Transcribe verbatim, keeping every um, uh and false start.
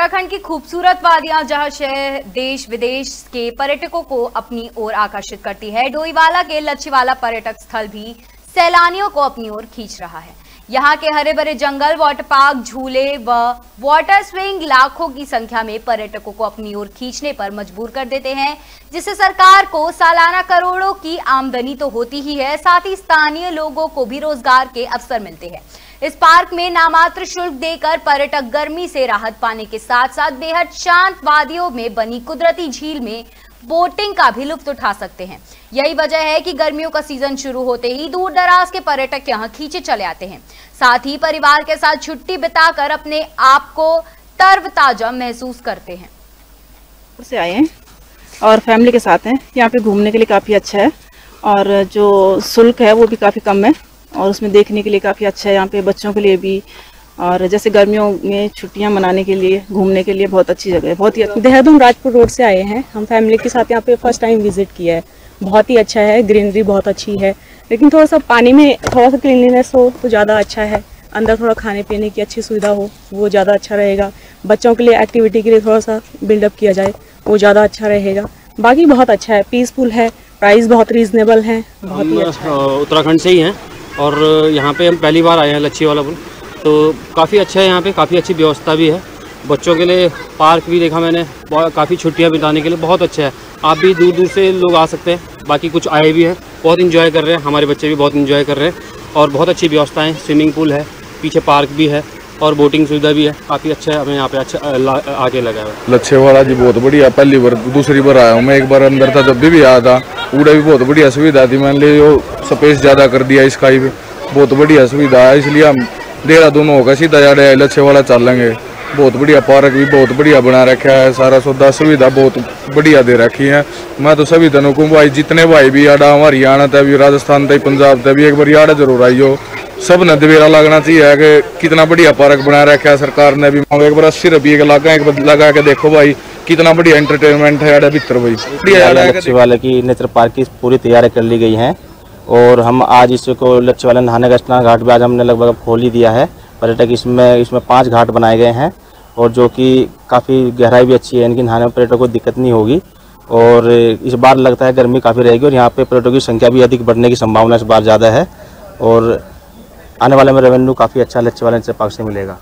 उत्तराखंड की खूबसूरत वादियां जहां शहर देश विदेश के पर्यटकों को अपनी ओर आकर्षित करती है, डोईवाला के लच्छीवाला पर्यटक स्थल भी सैलानियों को अपनी ओर खींच रहा है। यहाँ के हरे भरे जंगल, वाटर पार्क, झूले व वाटर स्विंग लाखों की संख्या में पर्यटकों को अपनी ओर खींचने पर मजबूर कर देते हैं, जिससे सरकार को सालाना करोड़ों की आमदनी तो होती ही है, साथ ही स्थानीय लोगों को भी रोजगार के अवसर मिलते हैं। इस पार्क में नामात्र शुल्क देकर पर्यटक गर्मी से राहत पाने के साथ साथ बेहद शांत वादियों में बनी कुदरती झील में बोटिंग का भी लुत्फ उठा सकते हैं। यही वजह है कि गर्मियों का सीजन शुरू होते ही दूर दराज के पर्यटक यहां खींचे चले आते हैं, साथ ही परिवार के साथ छुट्टी बिताकर अपने आप को तरोताजा महसूस करते हैं। से आए हैं और फैमिली के साथ हैं। यहाँ पे घूमने के लिए काफ़ी अच्छा है और जो शुल्क है वो भी काफ़ी कम है और उसमें देखने के लिए काफ़ी अच्छा है। यहाँ पे बच्चों के लिए भी और जैसे गर्मियों में छुट्टियां मनाने के लिए घूमने के लिए बहुत अच्छी जगह है। बहुत ही देहरादून राजपुर रोड से आए हैं हम फैमिली के साथ। यहाँ पे फर्स्ट टाइम विजिट किया है, बहुत ही अच्छा है, ग्रीनरी बहुत अच्छी है, लेकिन थोड़ा सा पानी में थोड़ा सा क्लीनलीनेस हो तो ज़्यादा अच्छा है। अंदर थोड़ा खाने पीने की अच्छी सुविधा हो वो ज़्यादा अच्छा रहेगा। बच्चों के लिए एक्टिविटी के लिए थोड़ा सा बिल्डअप किया जाए वो ज़्यादा अच्छा रहेगा। बाकी बहुत अच्छा है, पीसफुल है, प्राइस बहुत रीजनेबल है, बहुत ही अच्छा है। उत्तराखंड से ही हैं और यहाँ पे हम पहली बार आए हैं लच्छीवाला पुल, तो काफ़ी अच्छा है। यहाँ पे काफ़ी अच्छी व्यवस्था भी है, बच्चों के लिए पार्क भी देखा मैंने, काफ़ी छुट्टियाँ बिताने के लिए बहुत अच्छा है। आप भी दूर दूर से लोग आ सकते हैं, बाकी कुछ आए भी हैं, बहुत इन्जॉय कर रहे हैं, हमारे बच्चे भी बहुत इन्जॉय कर रहे हैं और बहुत अच्छी व्यवस्थाएँ, स्विमिंग पूल है, पीछे पार्क भी है और बोटिंग सुविधा भी है। काफ़ी अच्छा है, हमें यहाँ पे अच्छा आगे लगा है। लच्छीवाला जी बहुत बढ़िया, पहली बार दूसरी बार आया हूँ मैं। एक बार अंदर था जब भी, भी आया था, पूरा भी बहुत बढ़िया सुविधा थी। मैंने लिए जो स्पेस ज़्यादा कर दिया स्काई पे, बहुत बढ़िया सुविधा है, इसलिए हम देहरादून होगा सीधा जा रहे हैं लच्छीवाला चल लेंगे। बहुत बढ़िया पार्क भी बहुत बढ़िया बना रखा है, सारा सुविधा सुविधा बहुत बढ़िया दे रखी है। मैं तो सभी तनों को भाई जितने भाई भी आड़ा हमारे हरियाणा तक भी, राजस्थान तक, पंजाब तक भी एक बार आड़ा जरूर आई हो। सब ने दवेरा लगना चाहिए कि कितना बढ़िया पार्क बना रखा है सरकार ने भी। एक बार अस्सी रुपये का लगा एक बार लगा के देखो भाई, कितना बढ़िया एंटरटेनमेंट है आड़ा भीतर भाई। लच्छीवाला की नेचर पार्क की पूरी तैयारी कर ली गई है और हम आज इसको लच्छीवाला नहाने का स्नान घाट भी आज हमने लगभग खोल ही दिया है। पर्यटक इसमें इसमें पांच घाट बनाए गए हैं और जो कि काफ़ी गहराई भी अच्छी है, इनकी नहाने में पर्यटकों को दिक्कत नहीं होगी। और इस बार लगता है गर्मी काफ़ी रहेगी और यहाँ पे पर्यटकों की संख्या भी अधिक बढ़ने की संभावना इस बार ज़्यादा है और आने वाले में रेवेन्यू काफ़ी अच्छा लच्छीवाला नेचर पार्क से मिलेगा।